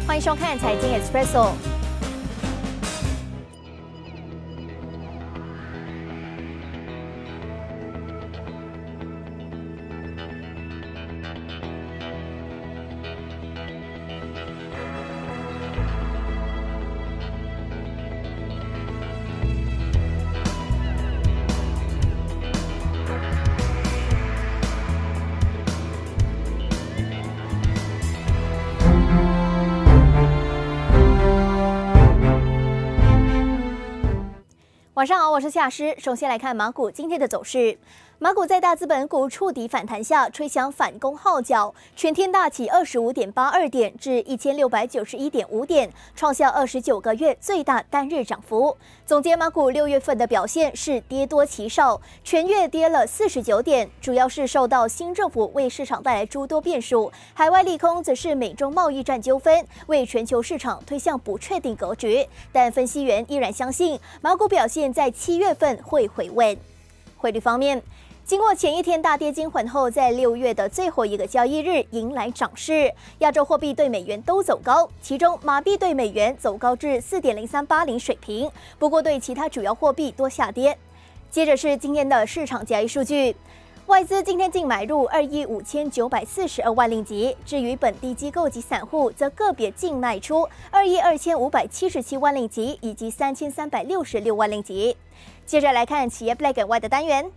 欢迎收看《财经 Espresso》。晚上好，我是夏诗。首先来看马股今天的走势。马股在大资本股触底反弹下，吹响反攻号角，全天大起25.82点至1691.5点，创下29个月最大单日涨幅。总结马股6月份的表现是跌多其少，全月跌了49点，主要是受到新政府为市场带来诸多变数，海外利空则是美中贸易战纠纷为全球市场推向不确定格局。但分析员依然相信马股表现在7月份会回稳。汇率方面，经过前一天大跌惊魂后，在6月的最后一个交易日迎来涨势，亚洲货币对美元都走高，其中马币对美元走高至4.0380水平，不过对其他主要货币多下跌。接着是今天的市场交易数据。外资今天净买入2亿5942万令吉，至于本地机构及散户则个别净卖出2亿2577万令吉以及3366万令吉。接着来看企业 Black and White 的单元。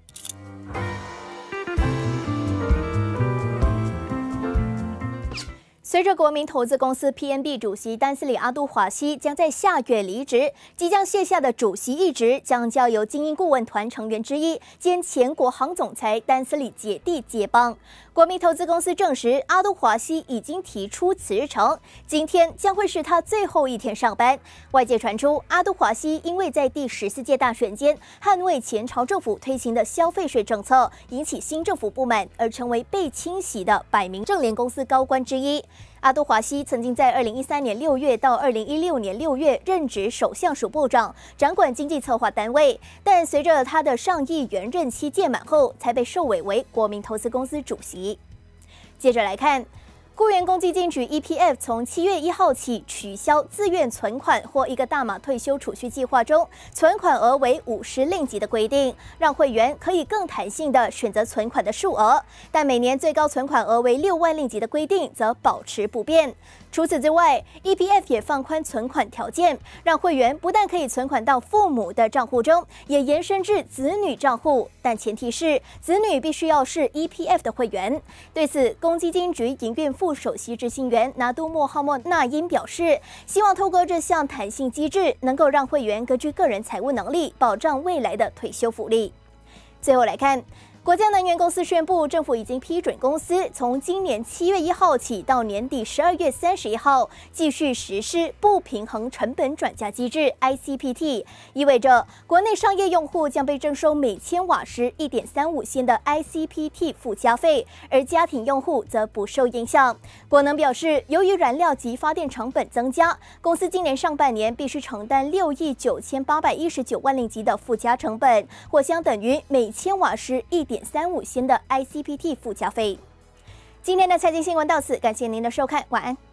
随着国民投资公司 PNB 主席丹斯里阿杜华西将在下月离职，即将卸下的主席一职将交由精英顾问团成员之一兼前国航总裁丹斯里姐弟接棒。国民投资公司证实，阿杜华西已经提出辞职呈，今天将会是他最后一天上班。外界传出，阿杜华西因为在第14届大选间捍卫前朝政府推行的消费税政策，引起新政府不满，而成为被清洗的百名正联公司高官之一。阿杜华西曾经在2013年6月到2016年6月任职首相署部长，掌管经济策划单位，但随着他的上议员任期届满后，才被授委为国民投资公司主席。接着来看，雇员公积金局 EPF 从7月1号起取消自愿存款或一个大马退休储蓄计划中存款额为50令吉的规定，让会员可以更弹性地选择存款的数额，但每年最高存款额为6万令吉的规定则保持不变。除此之外 ，EPF 也放宽存款条件，让会员不但可以存款到父母的账户中，也延伸至子女账户，但前提是子女必须要是 EPF 的会员。对此，公积金局营运副首席执行员拿督莫哈默纳因表示，希望透过这项弹性机制，能够让会员根据个人财务能力，保障未来的退休福利。最后来看，国家能源公司宣布，政府已经批准公司从今年7月1号起到年底12月31号继续实施不平衡成本转嫁机制 ICPT， 意味着国内商业用户将被征收每千瓦时1.35仙的 ICPT 附加费，而家庭用户则不受影响。国能表示，由于燃料及发电成本增加，公司今年上半年必须承担6亿9819万令吉的附加成本，或相等于每千瓦时1.35仙的 ICPT 附加费。今天的财经新闻到此，感谢您的收看，晚安。